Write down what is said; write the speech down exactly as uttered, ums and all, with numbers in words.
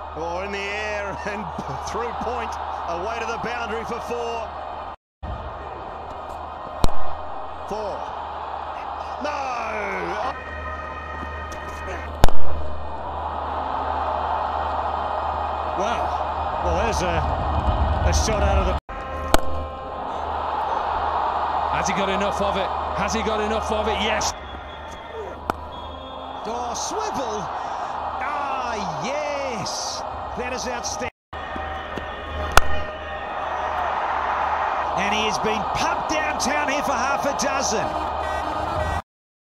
Or in the air and through point, away to the boundary for four. Four. No! Wow. Well, there's a, a shot out of the... Has he got enough of it? Has he got enough of it? Yes. Oh, swivel. Ah, yes. That is outstanding. And he has been pumped downtown here for half a dozen.